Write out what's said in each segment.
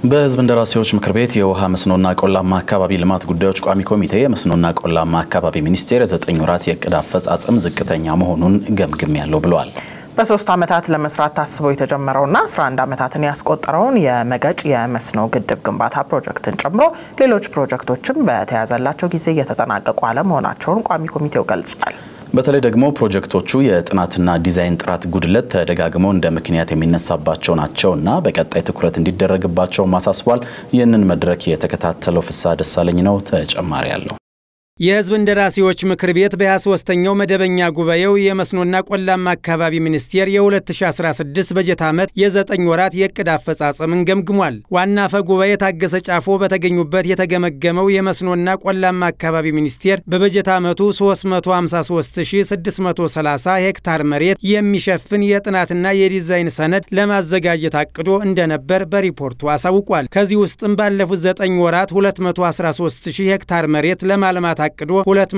በህዝብ እንደራሴዎች ምክር ቤት የውሃ መስኖና ቆላማ አካባቢ ልማት ጉዳዮች ቋሚ ኮሚቴ የመስኖና ቆላማ አካባቢ ሚኒስቴር 9 ወራት የዕቅድ አፈጻጸም ዝቅተኛ መሆኑን ገምግሜያለሁ ብለዋል። በ3 ዓመታት ለመስራት ታስቦ የተጀመረውና 11 ዓመታትን ያስቆጠረውን የመገጭ የመስኖ ግድብ ግንባታ ፕሮጀክትን ጨምሮ ሌሎች ፕሮጀክቶችም በተያዘላቸው ጊዜ እየተጠናቀቁ አለመሆናቸውን ቋሚ ኮሚቴው ገልጿል። በተለይ ደግሞ ፕሮጀክቶቹ የጥናትና ዲዛይን ጥራት ጉድለት ተደጋግሞ እንደ ምክንያት የሚነሳባቸው ናቸውና በቀጣይ ትኩረት እንዲደረግባቸው ማሳስቧል። ይህንን መድረክ የተከታተለው ፍስሐ ደሳለኝ ነው። ተጨማሪ ያለው የህዝብ እንደራሴዎች ምክር ቤት በ23ኛው መደበኛ ጉባኤው የመስኖና ቆላማ አካባቢ ሚኒስቴር የ2016 በጀት ዓመት የ9 ወራት የዕቅድ አፈጻጸምን ገምግሟል። ዋና አፈ ጉባኤ ታገሰ ጫፎ በተገኙበት የተገመገመው የመስኖና ቆላማ አካባቢ ሚኒስቴር በበጀት ዓመቱ 353630 ሄክታር መሬት የሚሸፍን የጥናትና የዲዛይን ሰነድ ለማዘጋጀት አቅዶ እንደነበር በሪፖርቱ አሳውቋል። ከዚህ ውስጥም ባለፉት 9 ወራት 213000 ሄክታር መሬት ለማልማት አቅዶ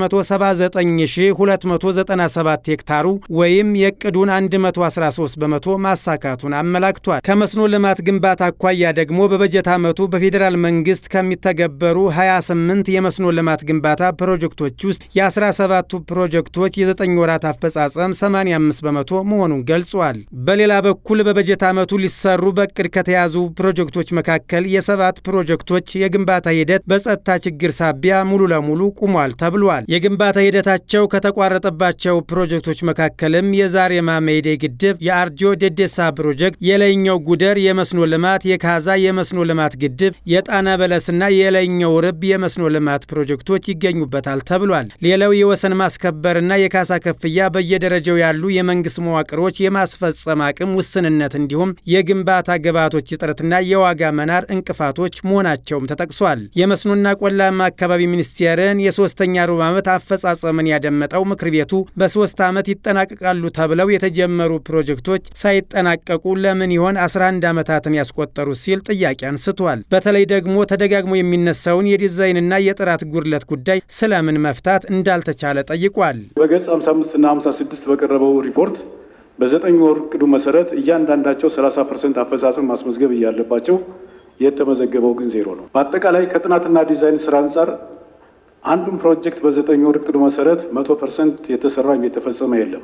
279297 ሄክታሩ ወይም የዕቅዱን 113 በመቶ ማሳካቱን አመላክቷል። ከመስኖ ልማት ግንባታ አኳያ ደግሞ በበጀት ዓመቱ በፌዴራል መንግስት ከሚተገበሩ 28 የመስኖ ልማት ግንባታ ፕሮጀክቶች ውስጥ የ17ቱ ፕሮጀክቶች የ9 ወራት አፈጻጸም 85 በመቶ መሆኑን ገልጿል። በሌላ በኩል በበጀት ዓመቱ ሊሰሩ በእቅድ ከተያዙ ፕሮጀክቶች መካከል የ7 ፕሮጀክቶች የግንባታ ሂደት በጸጥታ ችግር ሳቢያ ሙሉ ለሙሉ ቁሟል ተብሏል። የግንባታ ሂደታቸው ከተቋረጠባቸው ፕሮጀክቶች መካከልም የዛሬማ ሜይዴ ግድብ፣ የአርጆ ደዴሳ ፕሮጀክት፣ የላይኛው ጉደር የመስኖ ልማት፣ የካዛ የመስኖ ልማት ግድብ፣ የጣና በለስና የላይኛው ርብ የመስኖ ልማት ፕሮጀክቶች ይገኙበታል ተብሏል። ሌላው የወሰን ማስከበርና የካሳ ክፍያ በየደረጃው ያሉ የመንግስት መዋቅሮች የማስፈጸም አቅም ውስንነት እንዲሁም የግንባታ ግብዓቶች እጥረትና የዋጋ መናር እንቅፋቶች መሆናቸውም ተጠቅሷል። የመስኖና ቆላማ አካባቢ ሚኒስቴርን የ3ኛ ሩብ ዓመት አፈጻጸምን ያደመጠው ምክር ቤቱ በ3 ዓመት ይጠናቀቃሉ ተብለው የተጀመሩ ፕሮጀክቶች ሳይጠናቀቁ ለምን ይሆን 11 ዓመታትን ያስቆጠሩ ሲል ጥያቄ አንስቷል። በተለይ ደግሞ ተደጋግሞ የሚነሳውን የዲዛይንና የጥራት ጉድለት ጉዳይ ስለምን መፍታት እንዳልተቻለ ጠይቋል። በገጽ 55 እና 56 በቀረበው ሪፖርት በ9 ወር ዕቅዱ መሰረት እያንዳንዳቸው 30% አፈጻጸም ማስመዝገብ ያለባቸው የተመዘገበው ግን 0 ነው። በአጠቃላይ ከጥናትና ዲዛይን ስራ አንፃር አንዱም ፕሮጀክት በ9 ወር ዕቅዱ መሰረት 100% የተሰራ የተፈጸመ የለም።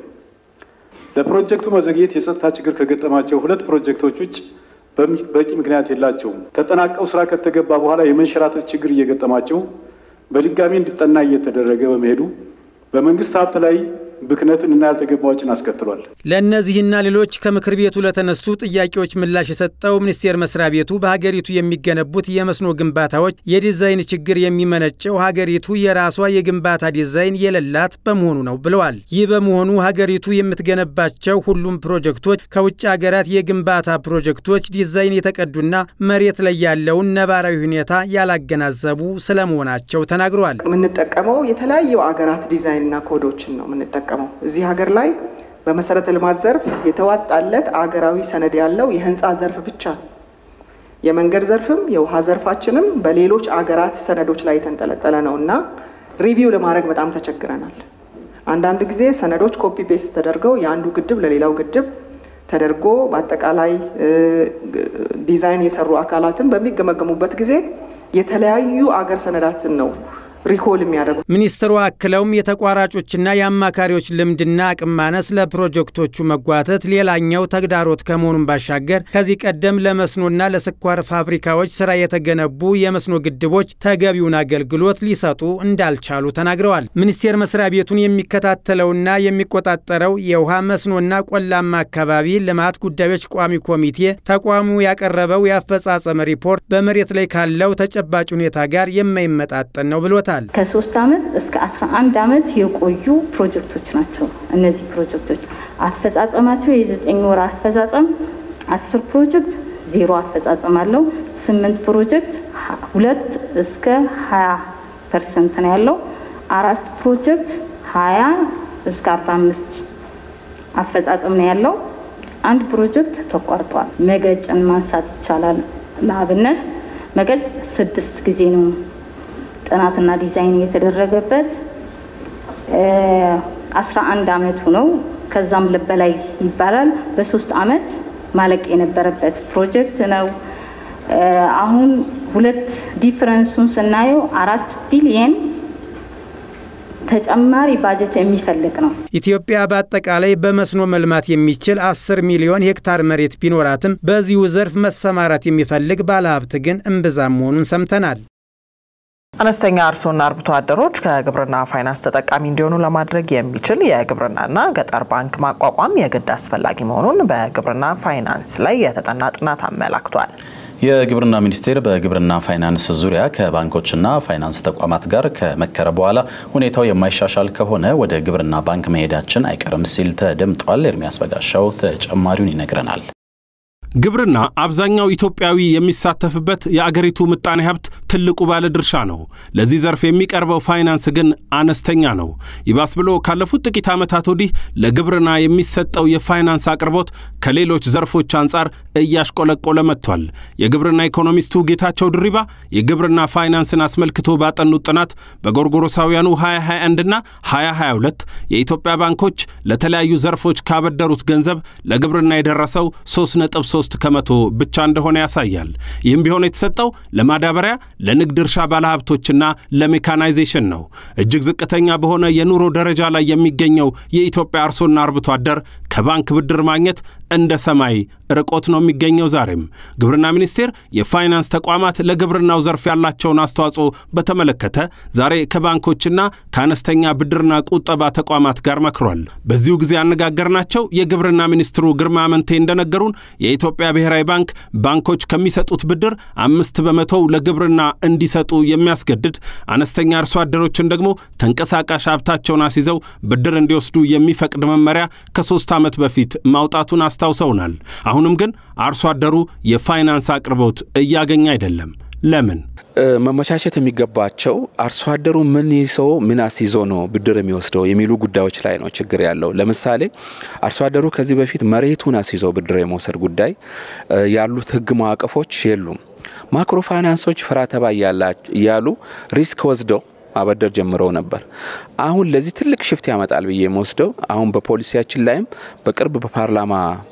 ለፕሮጀክቱ መዘግየት የጸጥታ ችግር ከገጠማቸው 2 ፕሮጀክቶች ውጭ በቂ ምክንያት የላቸውም። ተጠናቀው ስራ ከተገባ በኋላ የመንሸራተት ችግር እየገጠማቸው በድጋሚ እንዲጠና እየተደረገ በመሄዱ በመንግስት ሀብት ላይ ብክነትንና ያልተገባ ወጪን አስከትሏል። ለእነዚህና ሌሎች ከምክር ቤቱ ለተነሱ ጥያቄዎች ምላሽ የሰጠው ሚኒስቴር መስሪያ ቤቱ በሀገሪቱ የሚገነቡት የመስኖ ግንባታዎች የዲዛይን ችግር የሚመነጨው ሀገሪቱ የራሷ የግንባታ ዲዛይን የሌላት በመሆኑ ነው ብለዋል። ይህ በመሆኑ ሀገሪቱ የምትገነባቸው ሁሉም ፕሮጀክቶች ከውጭ ሀገራት የግንባታ ፕሮጀክቶች ዲዛይን የተቀዱና መሬት ላይ ያለውን ነባራዊ ሁኔታ ያላገናዘቡ ስለመሆናቸው ተናግረዋል። የምንጠቀመው የተለያዩ ሀገራት ዲዛይንና ኮዶችን ነው የምንጠቀመው። እዚህ ሀገር ላይ በመሰረተ ልማት ዘርፍ የተዋጣለት አገራዊ ሰነድ ያለው የህንፃ ዘርፍ ብቻ ነው። የመንገድ ዘርፍም የውሃ ዘርፋችንም በሌሎች አገራት ሰነዶች ላይ የተንጠለጠለ ነውና ሪቪው ለማድረግ በጣም ተቸግረናል። አንዳንድ ጊዜ ሰነዶች ኮፒ ፔስት ተደርገው የአንዱ ግድብ ለሌላው ግድብ ተደርጎ በአጠቃላይ ዲዛይን የሰሩ አካላትን በሚገመገሙበት ጊዜ የተለያዩ አገር ሰነዳትን ነው ሪኮል የሚያደርጉ። ሚኒስትሩ አክለውም የተቋራጮችና የአማካሪዎች ልምድና አቅም ማነስ ለፕሮጀክቶቹ መጓተት ሌላኛው ተግዳሮት ከመሆኑን ባሻገር ከዚህ ቀደም ለመስኖና ለስኳር ፋብሪካዎች ስራ የተገነቡ የመስኖ ግድቦች ተገቢውን አገልግሎት ሊሰጡ እንዳልቻሉ ተናግረዋል። ሚኒስቴር መስሪያ ቤቱን የሚከታተለውና የሚቆጣጠረው የውሃ መስኖና ቆላማ አካባቢ ልማት ጉዳዮች ቋሚ ኮሚቴ ተቋሙ ያቀረበው የአፈጻጸም ሪፖርት በመሬት ላይ ካለው ተጨባጭ ሁኔታ ጋር የማይመጣጠን ነው ብሎታል። ከ3 ዓመት እስከ 11 ዓመት የቆዩ ፕሮጀክቶች ናቸው። እነዚህ ፕሮጀክቶች አፈጻጸማቸው የ9 ወር አፈጻጸም 10 ፕሮጀክት 0 አፈጻጸም አለው። 8 ፕሮጀክት 2 እስከ 20% ነው ያለው። 4 ፕሮጀክት 20 እስከ 45 አፈጻጸም ነው ያለው። 1 ፕሮጀክት ተቋርጧል። መገጭን ማንሳት ይቻላል። ለአብነት መገጭ 6 ጊዜ ነው ጥናትና ዲዛይን የተደረገበት 11 ዓመቱ ነው። ከዛም በላይ ይባላል። በ3 ዓመት ማለቅ የነበረበት ፕሮጀክት ነው። አሁን ሁለት ዲፈረንሱን ስናየው 4 ቢሊየን ተጨማሪ ባጀት የሚፈልግ ነው። ኢትዮጵያ በአጠቃላይ በመስኖ መልማት የሚችል 10 ሚሊዮን ሄክታር መሬት ቢኖራትም በዚሁ ዘርፍ መሰማራት የሚፈልግ ባለሀብት ግን እምብዛም መሆኑን ሰምተናል። አነስተኛ አርሶና አርብቶ አደሮች ከግብርና ፋይናንስ ተጠቃሚ እንዲሆኑ ለማድረግ የሚችል የግብርናና ገጠር ባንክ ማቋቋም የግድ አስፈላጊ መሆኑን በግብርና ፋይናንስ ላይ የተጠና ጥናት አመላክቷል። የግብርና ሚኒስቴር በግብርና ፋይናንስ ዙሪያ ከባንኮችና ፋይናንስ ተቋማት ጋር ከመከረ በኋላ ሁኔታው የማይሻሻል ከሆነ ወደ ግብርና ባንክ መሄዳችን አይቀርም ሲል ተደምጧል። ኤርሚያስ በጋሻው ተጨማሪውን ይነግረናል። ግብርና አብዛኛው ኢትዮጵያዊ የሚሳተፍበት የአገሪቱ ምጣኔ ሀብት ትልቁ ባለድርሻ ነው። ለዚህ ዘርፍ የሚቀርበው ፋይናንስ ግን አነስተኛ ነው። ይባስ ብሎ ካለፉት ጥቂት ዓመታት ወዲህ ለግብርና የሚሰጠው የፋይናንስ አቅርቦት ከሌሎች ዘርፎች አንጻር እያሽቆለቆለ መጥቷል። የግብርና ኢኮኖሚስቱ ጌታቸው ድሪባ የግብርና ፋይናንስን አስመልክቶ ባጠኑት ጥናት በጎርጎሮሳውያኑ 2021 እና 2022 የኢትዮጵያ ባንኮች ለተለያዩ ዘርፎች ካበደሩት ገንዘብ ለግብርና የደረሰው 3.3 ከመቶ ብቻ እንደሆነ ያሳያል። ይህም ቢሆን የተሰጠው ለማዳበሪያ፣ ለንግድ እርሻ ባለሀብቶችና ለሜካናይዜሽን ነው። እጅግ ዝቅተኛ በሆነ የኑሮ ደረጃ ላይ የሚገኘው የኢትዮጵያ አርሶና አርብቶ አደር ከባንክ ብድር ማግኘት እንደ ሰማይ ርቆት ነው የሚገኘው። ዛሬም ግብርና ሚኒስቴር የፋይናንስ ተቋማት ለግብርናው ዘርፍ ያላቸውን አስተዋጽኦ በተመለከተ ዛሬ ከባንኮችና ከአነስተኛ ብድርና ቁጠባ ተቋማት ጋር መክሯል። በዚሁ ጊዜ ያነጋገርናቸው የግብርና ሚኒስትሩ ግርማ አመንቴ እንደነገሩን የኢትዮጵያ ብሔራዊ ባንክ ባንኮች ከሚሰጡት ብድር 5% ለግብርና እንዲሰጡ የሚያስገድድ አነስተኛ አርሶ አደሮችን ደግሞ ተንቀሳቃሽ ሀብታቸውን አስይዘው ብድር እንዲወስዱ የሚፈቅድ መመሪያ ከ3 ዓመት በፊት ማውጣቱን አስታውሰውናል። አሁንም ግን አርሶ አደሩ የፋይናንስ አቅርቦት እያገኘ አይደለም። ለምን? መመቻቸት የሚገባቸው አርሶ አደሩ ምን ይሰው ምን አስይዞ ነው ብድር የሚወስደው የሚሉ ጉዳዮች ላይ ነው ችግር ያለው። ለምሳሌ አርሶ አደሩ ከዚህ በፊት መሬቱን አስይዞ ብድር የመውሰድ ጉዳይ ያሉት ህግ ማዕቀፎች የሉም። ማክሮ ፋይናንሶች ፍራተባ ያሉ ሪስክ ወስደው ማበደር ጀምረው ነበር። አሁን ለዚህ ትልቅ ሽፍት ያመጣል ብዬ የምወስደው አሁን በፖሊሲያችን ላይም በቅርብ በፓርላማ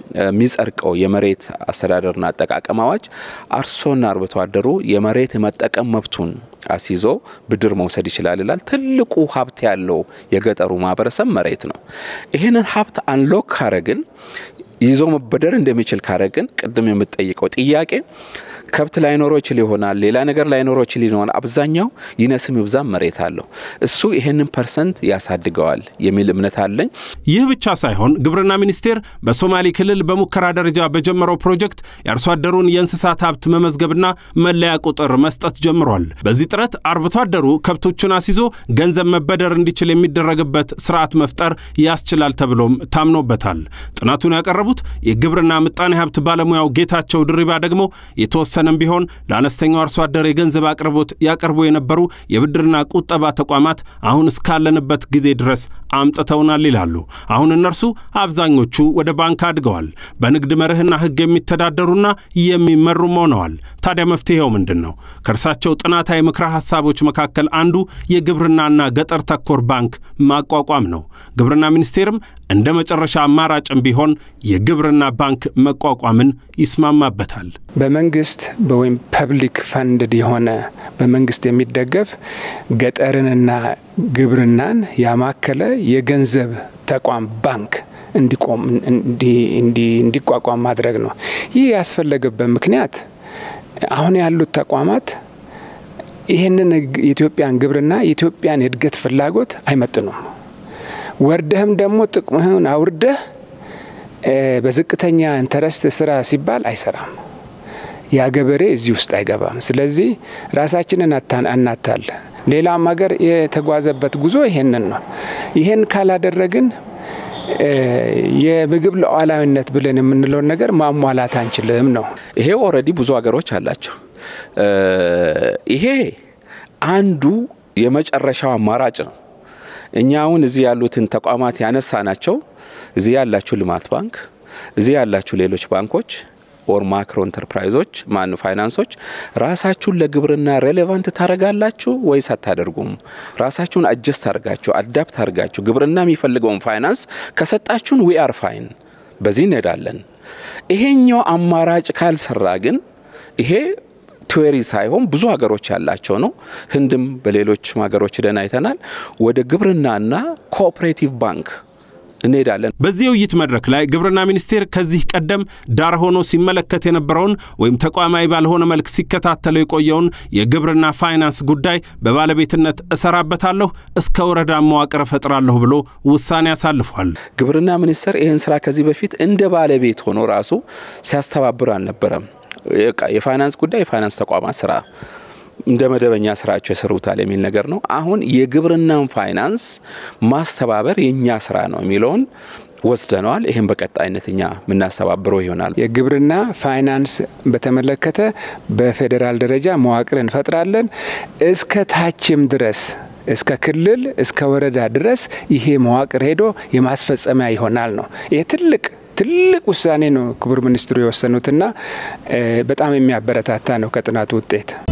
የሚጸድቀው የመሬት አስተዳደርና አጠቃቀም አዋጅ አርሶና አርብቶ አደሩ የመሬት መጠቀም መብቱን አስይዞ ብድር መውሰድ ይችላል ይላል። ትልቁ ሀብት ያለው የገጠሩ ማህበረሰብ መሬት ነው። ይሄንን ሀብት አንሎክ ካረግን ይዞ መበደር እንደሚችል ካረግን ቅድም የምትጠይቀው ጥያቄ ከብት ላይኖር ይችላል፣ ሌላ ነገር ላይኖር ይችላል። አብዛኛው ይነስም ይብዛም መሬት አለው። እሱ ይሄንን ፐርሰንት ያሳድገዋል የሚል እምነት አለኝ። ይህ ብቻ ሳይሆን ግብርና ሚኒስቴር በሶማሌ ክልል በሙከራ ደረጃ በጀመረው ፕሮጀክት የአርሶ አደሩን የእንስሳት ሀብት መመዝገብና መለያ ቁጥር መስጠት ጀምሯል። በዚህ ጥረት አርብቶ አደሩ ከብቶቹን አስይዞ ገንዘብ መበደር እንዲችል የሚደረግበት ስርዓት መፍጠር ያስችላል ተብሎም ታምኖበታል። ጥናቱን ያቀረቡት የግብርና ምጣኔ ሀብት ባለሙያው ጌታቸው ድሪባ ደግሞ የተወሰነም ቢሆን ለአነስተኛው አርሶ አደር የገንዘብ አቅርቦት ያቀርቡ የነበሩ የብድርና ቁጠባ ተቋማት አሁን እስካለንበት ጊዜ ድረስ አምጥተውናል ይላሉ። አሁን እነርሱ አብዛኞቹ ወደ ባንክ አድገዋል። በንግድ መርህና ህግ የሚተዳደሩና የሚመሩም ሆነዋል። ታዲያ መፍትሄው ምንድነው? ከርሳቸው ጥናታዊ ምክረ ሐሳቦች መካከል አንዱ የግብርናና ገጠር ተኮር ባንክ ማቋቋም ነው። ግብርና ሚኒስቴርም እንደ መጨረሻ አማራጭም ቢሆን የግብርና ባንክ መቋቋምን ይስማማበታል። በመንግስት ወይም ፐብሊክ ፈንድ የሆነ በመንግስት የሚደገፍ ገጠርንና ግብርናን ያማከለ የገንዘብ ተቋም ባንክ እንዲቋቋም ማድረግ ነው። ይህ ያስፈለገበት ምክንያት አሁን ያሉት ተቋማት ይሄንን የኢትዮጵያን ግብርና የኢትዮጵያን እድገት ፍላጎት አይመጥኑም። ወርደህም ደግሞ ጥቅምህን አውርደህ በዝቅተኛ ኢንተረስት ስራ ሲባል አይሰራም። ያ ገበሬ እዚህ ውስጥ አይገባም። ስለዚህ ራሳችንን አናታል። ሌላም ሀገር የተጓዘበት ጉዞ ይሄንን ነው። ይሄን ካላደረግን የምግብ ሉዓላዊነት ብለን የምንለው ነገር ማሟላት አንችልም ነው። ይሄ ኦሬዲ ብዙ ሀገሮች አላቸው። ይሄ አንዱ የመጨረሻው አማራጭ ነው። እኛውን እዚህ ያሉትን ተቋማት ያነሳናቸው እዚህ ያላችሁ ልማት ባንክ፣ እዚህ ያላችሁ ሌሎች ባንኮች ኦር ማክሮ ኢንተርፕራይዞች ማን ፋይናንሶች ራሳችሁን ለግብርና ሬሌቫንት ታረጋላችሁ ወይስ አታደርጉም? ራሳችሁን አጀስት አርጋችሁ አዳፕት አርጋችሁ ግብርና የሚፈልገውን ፋይናንስ ከሰጣችሁን ዊ አር ፋይን በዚህ እንሄዳለን። ይሄኛው አማራጭ ካልሰራ ግን ይሄ ቲዮሪ ሳይሆን ብዙ ሀገሮች ያላቸው ነው። ህንድም በሌሎች ሀገሮች ደን አይተናል። ወደ ግብርናና ኮኦፐሬቲቭ ባንክ እንሄዳለን። በዚህ ውይይት መድረክ ላይ ግብርና ሚኒስቴር ከዚህ ቀደም ዳር ሆኖ ሲመለከት የነበረውን ወይም ተቋማዊ ባልሆነ መልክ ሲከታተለው የቆየውን የግብርና ፋይናንስ ጉዳይ በባለቤትነት እሰራበታለሁ እስከ ወረዳ መዋቅር ፈጥራለሁ ብሎ ውሳኔ ያሳልፏል። ግብርና ሚኒስቴር ይህን ስራ ከዚህ በፊት እንደ ባለቤት ሆኖ ራሱ ሲያስተባብር አልነበረም። የፋይናንስ ጉዳይ የፋይናንስ ተቋማት ስራ እንደ መደበኛ ስራቸው ይሰሩታል የሚል ነገር ነው። አሁን የግብርናን ፋይናንስ ማስተባበር የኛ ስራ ነው የሚለውን ወስደናል። ይሄን በቀጣይነት እኛ ምናስተባብረው ይሆናል። የግብርና ፋይናንስ በተመለከተ በፌደራል ደረጃ መዋቅር እንፈጥራለን። እስከ ታችም ድረስ እስከ ክልል እስከ ወረዳ ድረስ ይሄ መዋቅር ሄዶ የማስፈጸሚያ ይሆናል ነው። ይሄ ትልቅ ውሳኔ ነው ክቡር ሚኒስትሩ የወሰኑትና በጣም የሚያበረታታ ነው ከጥናቱ ውጤት